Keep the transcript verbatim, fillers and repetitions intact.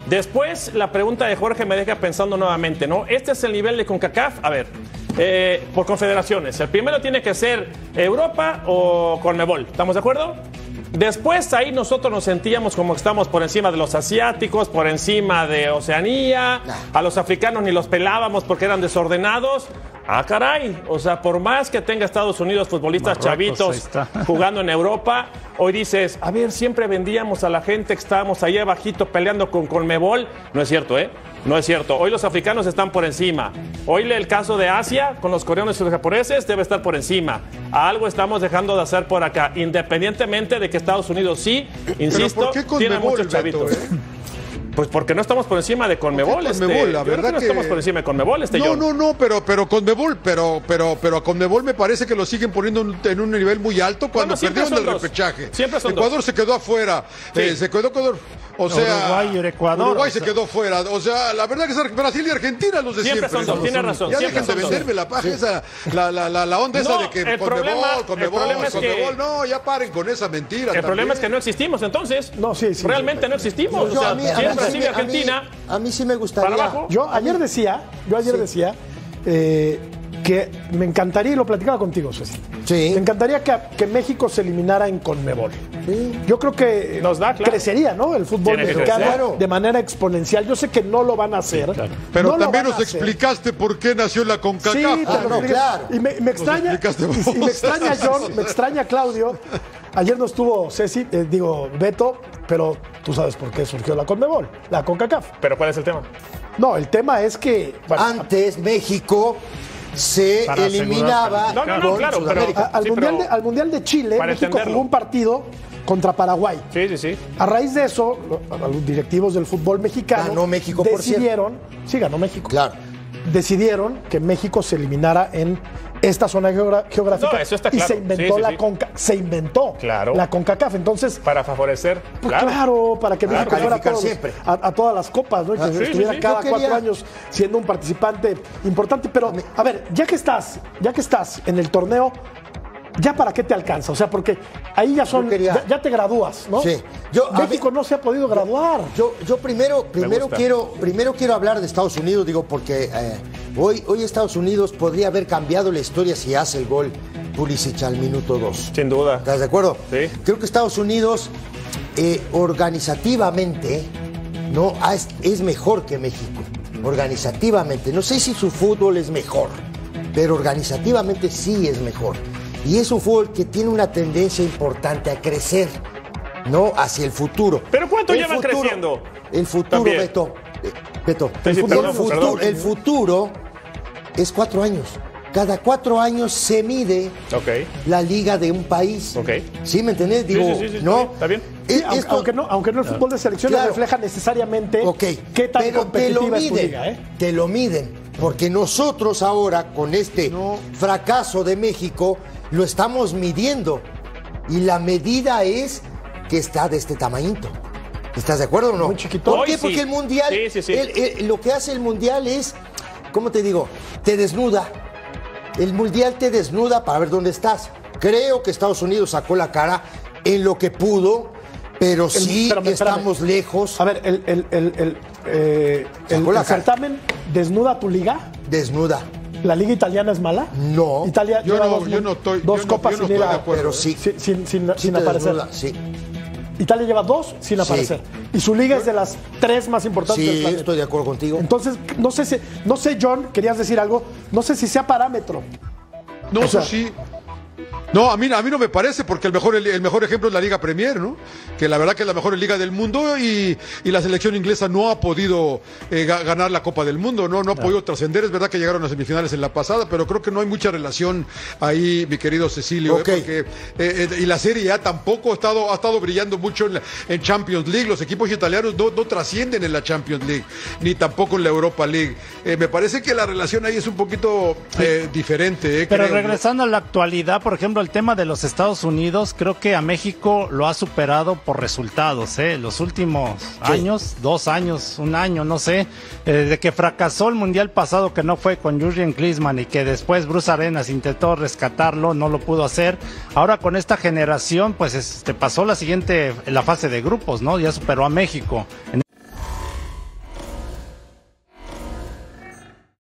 Después, la pregunta de Jorge me deja pensando nuevamente, ¿no? Este es el nivel de CONCACAF. A ver, eh, por confederaciones. El primero tiene que ser Europa o Conmebol. ¿Estamos de acuerdo? Después, ahí nosotros nos sentíamos como que estamos por encima de los asiáticos, por encima de Oceanía. A los africanos ni los pelábamos porque eran desordenados. Ah, caray. O sea, por más que tenga Estados Unidos futbolistas Marruecos, chavitos jugando en Europa, hoy dices, a ver, siempre vendíamos a la gente que estábamos ahí abajito peleando con Conmebol. No es cierto, ¿eh? No es cierto. Hoy los africanos están por encima. Hoy el caso de Asia, con los coreanos y los japoneses, debe estar por encima. Algo estamos dejando de hacer por acá, independientemente de que Estados Unidos sí, insisto, tiene muchos chavitos. Beto, ¿eh? Pues porque no estamos por encima de Conmebol. Conmebol, este, la yo verdad creo que no que... estamos por encima de Conmebol, este No, John. no, no, pero, pero Conmebol, pero, pero, pero a Conmebol me parece que lo siguen poniendo en un, en un nivel muy alto cuando Bueno, siempre perdieron son el dos. repechaje. Siempre son Ecuador dos. se quedó afuera, Sí. eh, se quedó Ecuador, o sea, Uruguay y Ecuador, Uruguay o se sea. quedó fuera, o sea, la verdad que es Brasil y Argentina los de Siempre siempre. son dos, tiene razón, Ya siempre dejen de son dos. venderme la paja esa, la, la, la, la onda esa No, de que el Conmebol, problema- el Conmebol, problema es que- Conmebol, no, ya paren con esa mentira. El problema es que no existimos, entonces. No, sí, sí. Realmente no existimos. Yo, o sea, a mí- si a mí es sí Brasil y me- a mí- Argentina, A mí sí me gustaría. para abajo. Yo ayer decía, yo ayer Sí. decía eh, que me encantaría, y lo platicaba contigo, Ceci. Sí. Me encantaría que, que México se eliminara en Conmebol. Sí. Yo creo que Nos da, claro. crecería, ¿no? El fútbol Tiene que mexicano crecer. de manera exponencial. Yo sé que no lo van a hacer. Pero no lo también van a nos hacer. explicaste por qué nació la Sí, CONCACAF. te Ah, lo no, expliqué. claro. Y me, me extraña, explicaste y, vos. y me extraña John, me extraña Claudio. Ayer no estuvo Ceci, eh, digo Beto, pero tú sabes por qué surgió la Conmebol, la CONCACAF. Pero ¿cuál es el tema? No, el tema es que bueno, Antes México se Para eliminaba asegurar- No, no, no, con claro, pero- Sudamérica. a- al, Sí, mundial pero- de, al Mundial de Chile, Para México entenderlo. jugó un partido contra Paraguay. Sí, sí, sí. A raíz de eso, lo- a los directivos del fútbol mexicano Ganó México, por decidieron, sí, ganó México. Claro. Decidieron que México se eliminara en esta zona geogra- geográfica No, eso está y claro. se inventó Sí, sí, la sí. Conca, se inventó Claro. la CONCACAF. Entonces, Para favorecer. pues claro, para que México fuera a, calificar todos- siempre. a, a todas las copas, ¿no? Y que Ah, sí, estuviera sí, sí. cada Yo quería- cuatro años siendo un participante importante. Pero, a ver, ya que estás, ya que estás en el torneo, ¿ya para qué te alcanza? O sea, porque ahí ya son, Yo quería- ya, ya te gradúas, ¿no? Sí. Yo- a México mí- no se ha podido graduar. Yo, yo primero, primero gusta. quiero, primero quiero hablar de Estados Unidos, digo, porque eh, hoy, hoy Estados Unidos podría haber cambiado la historia si hace el gol Pulisic al minuto dos. Sin duda. ¿Estás de acuerdo? Sí. Creo que Estados Unidos eh, organizativamente no Ah, es, es mejor que México. Organizativamente. No sé si su fútbol es mejor, pero organizativamente sí es mejor. Y es un fútbol que tiene una tendencia importante a crecer, ¿no? Hacia el futuro. ¿Pero cuánto El llevan futuro- creciendo? El futuro, También. Beto. eh, Beto. Sí, el, sí, futuro, perdón, el futuro- perdón. el futuro es cuatro años. Cada cuatro años se mide Ok. la liga de un país. Ok. ¿Sí me entendés? Sí, Digo, sí, sí, sí, ¿no? está bien, está bien. Eh, Sí, aunque, esto- aunque no, aunque no el fútbol de selecciones Claro. refleja necesariamente Ok, qué tan pero te lo competitiva es tu miden, liga, ¿eh? te lo miden, porque nosotros ahora con este fracaso de México lo estamos midiendo y la medida es que está de este tamañito. ¿Estás de acuerdo o no? Muy chiquito. ¿Por Hoy qué? sí. Porque el mundial, Sí, sí, sí. el- el- lo que hace el mundial es, ¿cómo te digo? Te desnuda. El mundial te desnuda para ver dónde estás. Creo que Estados Unidos sacó la cara en lo que pudo, pero sí espérame, espérame. estamos lejos. A ver, el, el, el, el, eh, el- Sacó la el cara. certamen desnuda tu liga. Desnuda. ¿La liga italiana es mala? No. Italia Yo lleva no- dos, yo no estoy- dos yo no- copas yo no sin ir estoy a- de acuerdo. Pero sí. sin, sin, sin- Sí sin te aparecer. desnuda, sí. Italia lleva dos sin aparecer. Y su liga es de las tres más importantes del Sí, planeta. estoy de acuerdo contigo. Entonces, no sé si, no sé, John, querías decir algo, no sé si sea parámetro. No, O sea- eso sí. No, a mí, a mí no me parece, porque el mejor, el, el mejor ejemplo es la Liga Premier, ¿no? Que la verdad que es la mejor liga del mundo y, y la selección inglesa no ha podido eh, ga- ganar la Copa del Mundo, ¿no? No ha podido trascender. Es verdad que llegaron a semifinales en la pasada, pero creo que no hay mucha relación ahí, mi querido Cecilio. ¿eh? Ok. Porque, eh, eh, y la Serie A tampoco ha estado, ha estado brillando mucho en, la- en Champions League. Los equipos italianos no, no trascienden en la Champions League, ni tampoco en la Europa League. Eh, me parece que la relación ahí es un poquito eh, diferente. eh, Pero creo yo. regresando a la actualidad, por ejemplo, el tema de los Estados Unidos, creo que a México lo ha superado por resultados, ¿eh? Los últimos años, dos años, un año, no sé, eh, desde que fracasó el Mundial pasado, que no fue con Jurgen Klinsmann y que después Bruce Arenas intentó rescatarlo, no lo pudo hacer. Ahora con esta generación, pues este, pasó la siguiente, la fase de grupos, ¿no? Ya superó a México. En